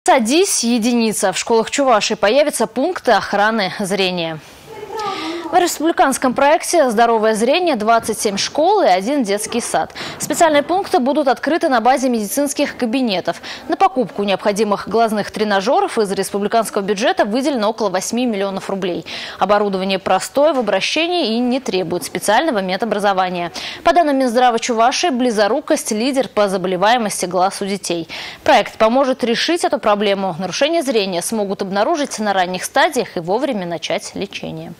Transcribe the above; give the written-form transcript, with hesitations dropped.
«Садись, единица». В школах Чувашии появятся пункты охраны зрения. В республиканском проекте «Здоровое зрение» 27 школ и 1 детский сад. Специальные пункты будут открыты на базе медицинских кабинетов. На покупку необходимых глазных тренажеров из республиканского бюджета выделено около 8 миллионов рублей. Оборудование простое в обращении и не требует специального медобразования. По данным Минздрава Чувашии, близорукость – лидер по заболеваемости глаз у детей. Проект поможет решить эту проблему. Нарушение зрения смогут обнаружить на ранних стадиях и вовремя начать лечение.